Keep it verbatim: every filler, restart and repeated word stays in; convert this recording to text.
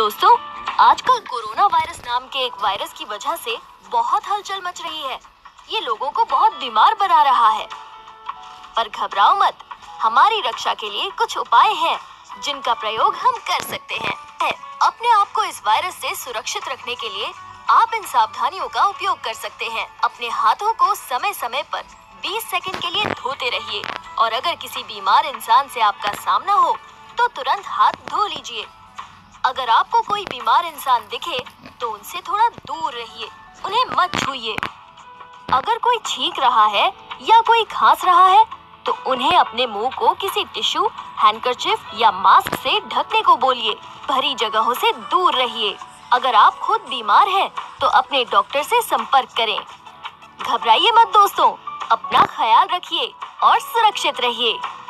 दोस्तों, आजकल corona virus नाम के एक वायरस की वजह से बहुत हलचल मच रही है। ये लोगों को बहुत बीमार बना रहा है। पर घबराओ मत, हमारी रक्षा के लिए कुछ उपाय हैं जिनका प्रयोग हम कर सकते हैं। अपने आप को इस वायरस से सुरक्षित रखने के लिए आप इन सावधानियों का उपयोग कर सकते हैं। अपने हाथों को समय समय पर बीस सेकंड के लिए धोते रहिए और अगर किसी बीमार इंसान से आपका सामना हो तो तुरंत हाथ धो लीजिए। अगर आपको कोई बीमार इंसान दिखे तो उनसे थोड़ा दूर रहिए, उन्हें मत छूइए। अगर कोई छींक रहा है या कोई खांस रहा है तो उन्हें अपने मुंह को किसी टिश्यू, हैंडकरचिफ या मास्क से ढकने को बोलिए। भरी जगहों से दूर रहिए। अगर आप खुद बीमार हैं तो अपने डॉक्टर से संपर्क करें। घबराइए मत दोस्तों, अपना ख्याल रखिए और सुरक्षित रहिए।